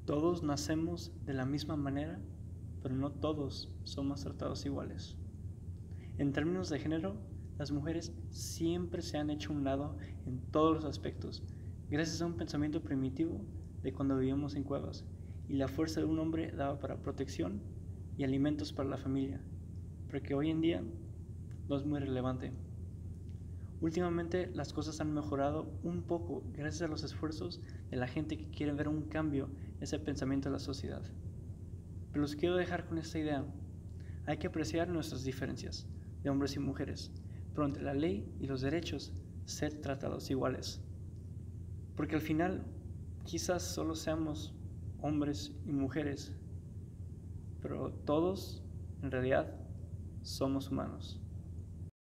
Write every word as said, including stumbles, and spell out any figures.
Todos nacemos de la misma manera, pero no todos somos tratados iguales. En términos de género, las mujeres siempre se han hecho a un lado en todos los aspectos, gracias a un pensamiento primitivo de cuando vivíamos en cuevas, y la fuerza de un hombre daba para protección y alimentos para la familia, pero que hoy en día no es muy relevante. Últimamente las cosas han mejorado un poco gracias a los esfuerzos de la gente que quiere ver un cambio en ese pensamiento de la sociedad. Pero los quiero dejar con esta idea. Hay que apreciar nuestras diferencias, de hombres y mujeres, pero entre la ley y los derechos, ser tratados iguales. Porque al final, quizás solo seamos hombres y mujeres, pero todos, en realidad, somos humanos.